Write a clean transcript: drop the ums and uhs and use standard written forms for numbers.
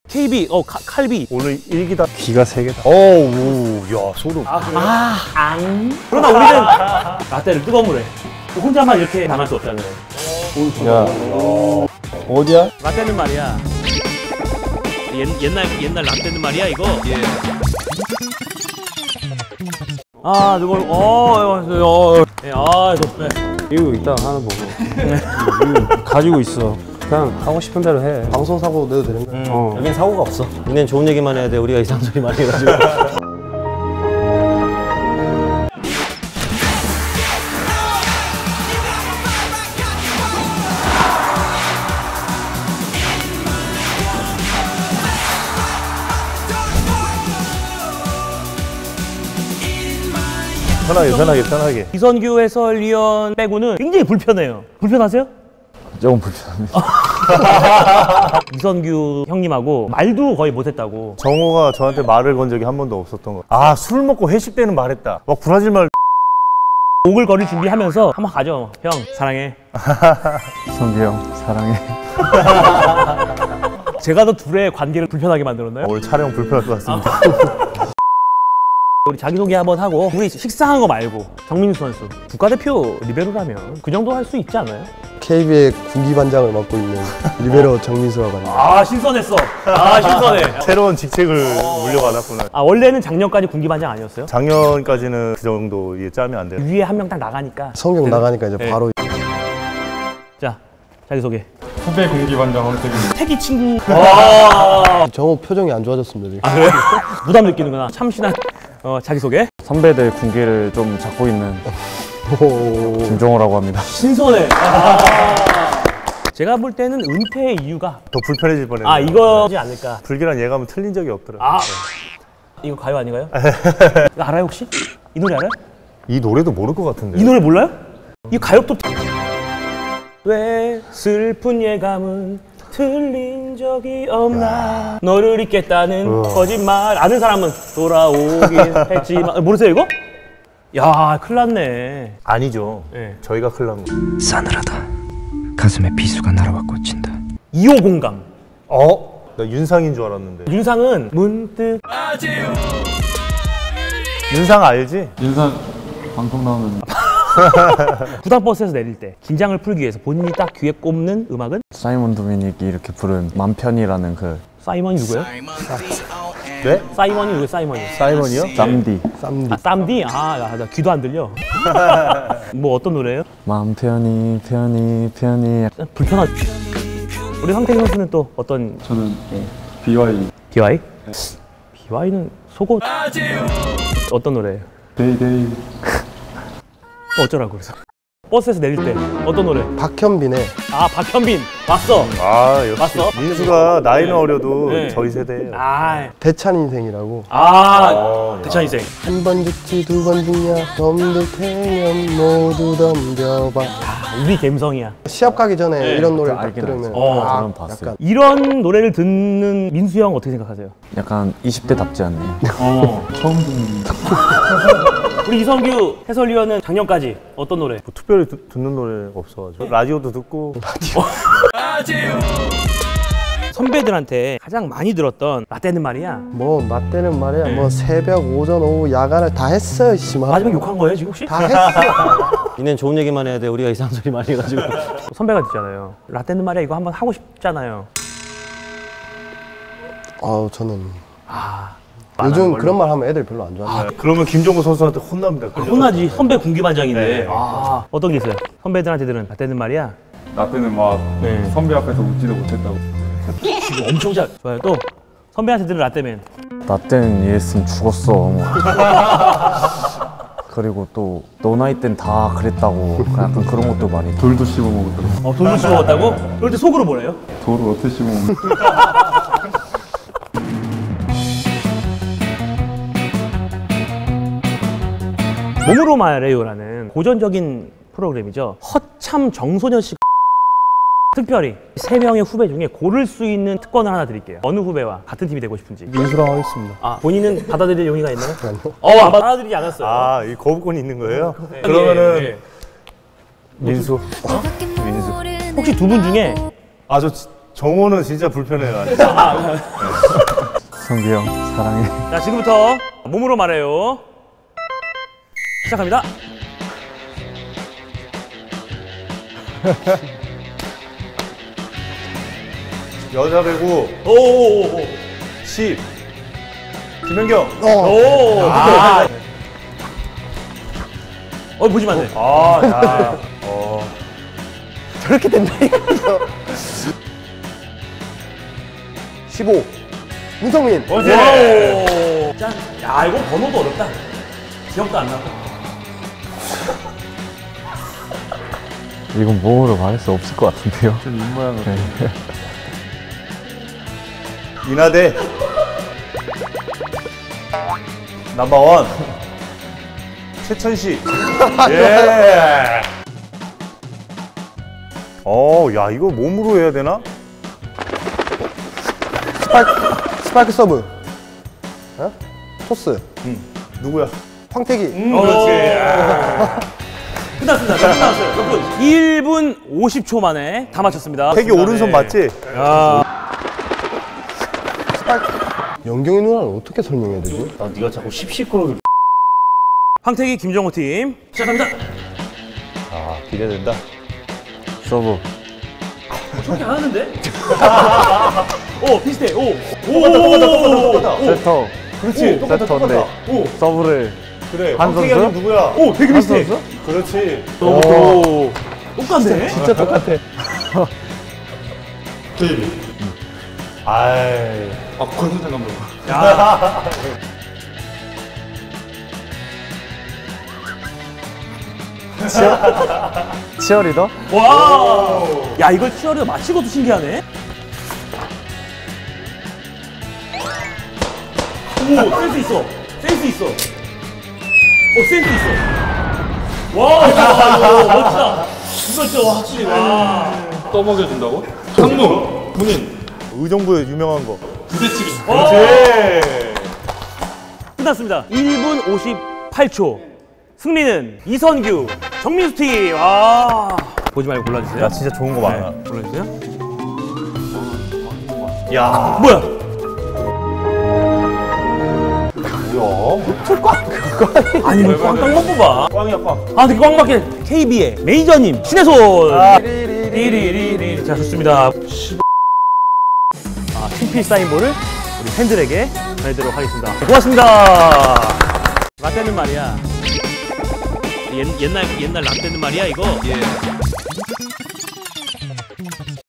KB, 칼비. 오늘 일기다. 귀가 세 개다. 어우, 야, 소름. 그러나 우리는 라떼를 뜨거운 물에 혼자만 이렇게 당할 수 없잖아요. 야, 어디야? 라떼는 말이야. 옛날 라떼는 말이야 이거. 예. 아, 이걸 이거 이따 하나 보고. 이거 가지고 있어. 그냥 하고 싶은 대로 해. 방송 사고 내도 되는 거야? 여긴 사고가 없어. 우리는 좋은 얘기만 해야 돼. 우리가 이상한 소리 많이 해가지고. 편하게. 이선규 해설위원 빼고는 굉장히 불편해요. 불편하세요? 조금 불편합니다. 이선규 형님하고 말도 거의 못했다고. 정호가 저한테 말을 건 적이 한 번도 없었던 거. 아, 술 먹고 회식 때는 말했다. 막 브라질 말. 오글거릴 준비하면서 한번 가죠. 형, 사랑해. 성규 형, 사랑해. 제가 더 둘의 관계를 불편하게 만들었나요? 오늘 촬영 불편할 것 같습니다. 우리 자기소개 한번 하고 우리 식상한 거 말고 정민수 선수 국가대표 리베로라면 그 정도 할 수 있지 않아요? KB의 군기반장을 맡고 있는 리베로 정민수라고 합니다. 아, 신선했어. 아, 신선해. 새로운 직책을 물려받았구나. 아, 원래는 작년까지 군기반장 아니었어요? 작년까지는 그 정도 짜면 안 돼요. 위에 한 명 딱 나가니까. 성경 나가니까 이제 바로 자, 자기소개. 후배 공기반장 황태균. 태기 친구. 정호 표정이 안 좋아졌습니다 지금. 아, 그래? 부담 느끼는구나. 참신한 자기소개. 선배들 군기를 좀 잡고 있는 김종호라고 합니다. 신선해. 제가 볼 때는 은퇴의 이유가 더 불편해질 뻔했네. 아, 이거지 않을까. 불길한 예감은 틀린 적이 없더라. 아, 이거 가요 아닌가요? 이거 알아요 혹시? 이 노래 알아요? 이 노래도 모를 것 같은데. 이 노래 몰라요? 이 가요도 왜 슬픈 예감은 틀린 적이 없나. 너를 잊겠다는 거짓말. 아는 사람은 돌아오긴 했지만. 모르세요 이거? 야, 큰일 났네. 아니죠. 네. 저희가 큰일 난 거. 싸늘하다. 가슴에 비수가 날아와 꽂힌다. 2호 공감. 나 윤상인 줄 알았는데. 윤상은 문득. 윤상 알지? 윤상 방송 나오면 부산버스에서 내릴 때 긴장을 풀기 위해서 본인이 딱 귀에 꼽는 음악은? 사이먼 도미닉이 이렇게 부른 맘 편이라는 그 사이먼이 누구예요? 네? 사이먼이 누구예요? 사이먼이? 사이먼이요? 쌈디. 아, 쌈디? 아, 나 귀도 안 들려. 뭐 어떤 노래예요? 맘 편이 불편하죠. 우리 황태균 선수는 또 어떤? 저는 BY BY? BY는 속옷 어떤 노래예요? 데이데이. 어쩌라고 그래서 버스에서 내릴 때 어떤 노래? 박현빈의 아, 박현빈 왔어. 아, 역시 맞어? 민수가 나이는 어려도 네. 저희 세대예요. 대찬 인생이라고. 대찬 인생. 한 번 죽지 두 번 죽냐 덤들 테면 모두 덤벼봐. 우리 감성이야. 시합 가기 전에 네. 이런 노래를 딱 알긴 들으면 저는 봤어요. 약간 이런 노래를 듣는 민수 형 어떻게 생각하세요? 약간 20대답지 않네요. 처음 듣는. 우리 이성규 해설위원은 작년까지 어떤 노래? 뭐 특별히 듣는 노래가 없어가지고 라디오도 듣고. 선배들한테 가장 많이 들었던 라떼는 말이야. 뭐 맞대는 말이야. 뭐 새벽 오전 오후 야간을 다 했어요 씨발. 마지막 욕한 거예요 지금 혹시? 다 했어. 니넨 좋은 얘기만 해야 돼. 우리가 이상한 소리 많이 해가지고. 선배가 있잖아요. 라떼는 말이야 이거 한번 하고 싶잖아요. 저는 아, 요즘 그런 말 하면 애들 별로 안 좋아해요. 그러면 김종국 선수한테 혼납니다. 혼나지. 선배 군기반장인데. 네. 아, 어떤 게 있어요? 선배들한테 들은 라떼는 말이야. 라떼는 막 네. 선배 앞에서 웃지도 못했다고. 지금 엄청 잘. 좋아요. 또 선배한테 들은 라떼면. 나 때는 이랬으면 죽었어. 뭐. 그리고 또 너 나이 땐 다 그랬다고 약간 그런 것도 많이. 돌도 씹어 먹었더라고. 돌을 씹어먹었다고? 그럴 때 속으로 뭐래요? 돌을 어떻게 씹어 먹었어? 몸으로 말해요라는 고전적인 프로그램이죠. 허참 정소년 씨 특별히 3명의 후배 중에 고를 수 있는 특권을 하나 드릴게요. 어느 후배와 같은 팀이 되고 싶은지. 민수랑 하겠습니다. 아, 본인은 받아들일 용의가 있나요? 아니요. 안 받아들이지 않았어요. 아, 이 거부권이 있는 거예요? 예, 그러면은 예. 민수. 혹시 두 분 중에 아, 저 정호는 진짜 불편해요. 성규 형 사랑해. 자, 지금부터 몸으로 말해요. 시작합니다. 여자 배구 오오오오. 10. 김연경. 오. 보지마 안 돼. 아, 야. 저렇게 된다니까. 15. 문성민. 오. 짠. 야, 이거 번호도 어렵다. 기억도 안 나고. 이건 몸으로 말할 수 없을 것 같은데요. 좀 입모양으로. 이나대. 넘버원. 최천식. 예. 야, 이거 몸으로 해야 되나? 스파이크 서브. 어? 토스. 누구야? 황태기. 그렇지. 끝났습니다. 끝났어요. 몇 분? 1분 50초 만에 다 맞췄습니다. 태기 오른손 맞지? 연경이 누나를 어떻게 설명해야 되지? 네가 자꾸 씹씹거려. 황태기 김정호 팀 시작합니다. 아, 기대된다. 서브. 저렇게 안 하는데? 오, 비슷해. 오. 똑같아. 세터. 그렇지. 똑같아. 세터인데 오. 서브를 그래. 한 황태기 선수? 아니면 누구야? 오, 되게 비슷해. 그렇지. 오. 똑같네. 진짜 똑같아. 아이. 아, 권순정 감독. 야. 치어리더? 와. 야, 이걸 치어리더 맞히고도 신기하네. 오, 센스 있어. 센스 있어. 센스 있어. 와, 이거 멋지다. 이거 진짜 확실히 와. 떠먹여준다고? 상무! 군인! 의정부에 유명한 거. 부대찌개! 그렇지. 끝났습니다. 1분 58초. 승리는 이선규, 정민수 팀. 와. 보지 말고 골라주세요. 야, 진짜 좋은 거 많아. 골라주세요. 야. 뭐야? 아니, 뭐 꽝꽝 먹고 봐. 꽝이야, 꽝. 아, 되게 꽝 맞게 KB의 메이저님, 신의 손. 리리리리. 자, 좋습니다. 팀필 사인볼을 우리 팬들에게 전해드리도록 하겠습니다. 고맙습니다. 라떼는 말이야. 옛날 라떼는 말이야, 이거. 예.